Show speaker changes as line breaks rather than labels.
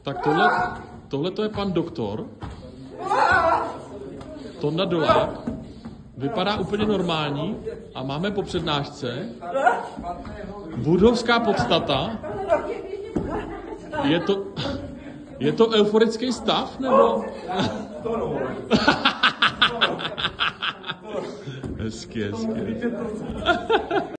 Tak tohle to je pan doktor. Tonda Dolák. Vypadá úplně normální a máme po přednášce budovská podstata. Je to euforický stav, nebo? Hezky.